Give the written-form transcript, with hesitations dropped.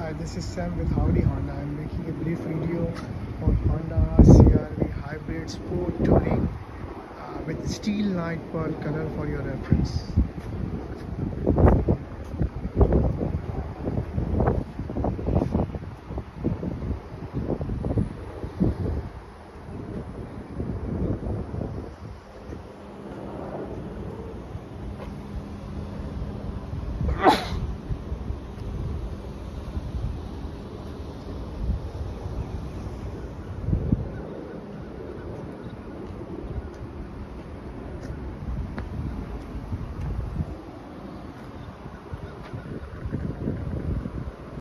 Hi, this is Sam with Howdy Honda. I'm making a brief video on Honda CRV Hybrid Sport Touring with steel night pearl color for your reference.